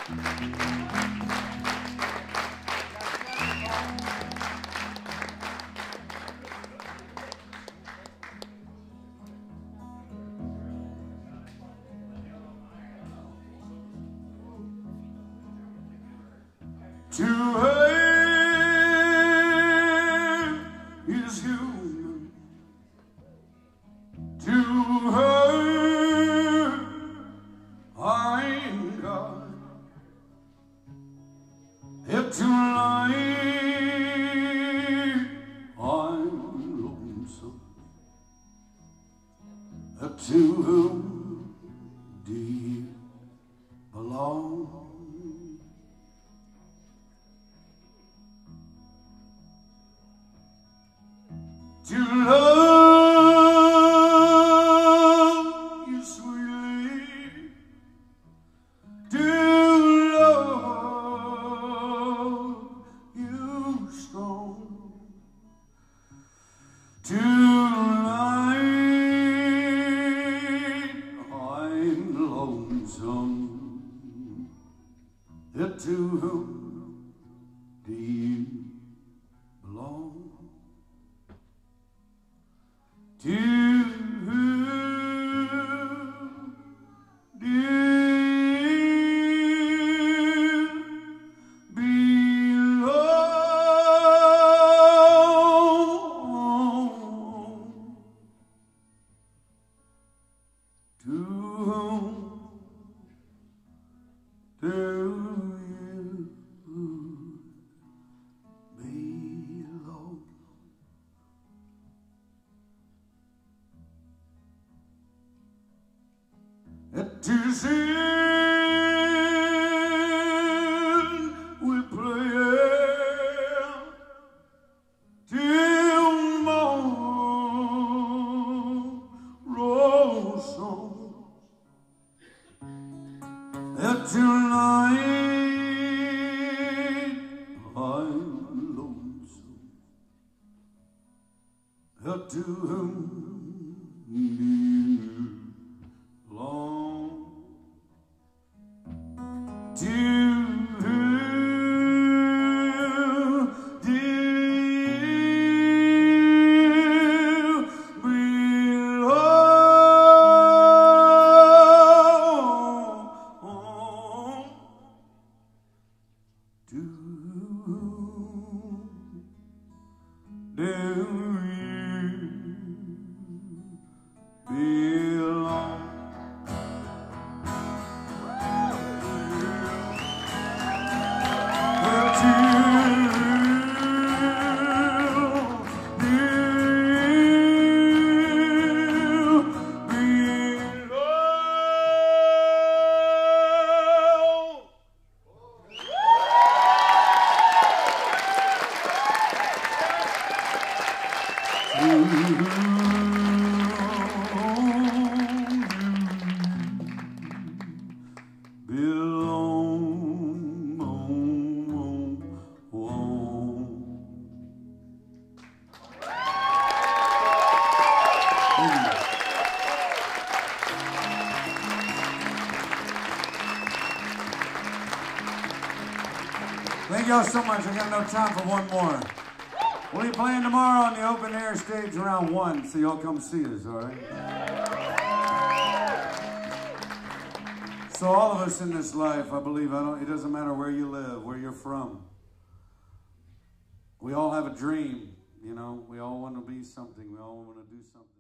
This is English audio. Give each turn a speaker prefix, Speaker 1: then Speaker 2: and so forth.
Speaker 1: To hate is human. To hurt, I ain't God. If to lie, I'm lonesome. To whom do you belong? To love you sweetly, to love you strong, tonight I'm lonesome. Yet to whom do you belong? To whom do you belong? To whom do you belong? To sin we play till tomorrow song. Tonight I'm lonesome. To whom do you belong? To whom do you belong? To whom do you belong? Thank y'all so much. I got no time for one more. We'll be playing tomorrow on the open air stage around 1, so y'all come see us, all right? So all of us in this life, I believe, it doesn't matter where you live, where you're from. We all have a dream, you know. We all want to be something. We all want to do something.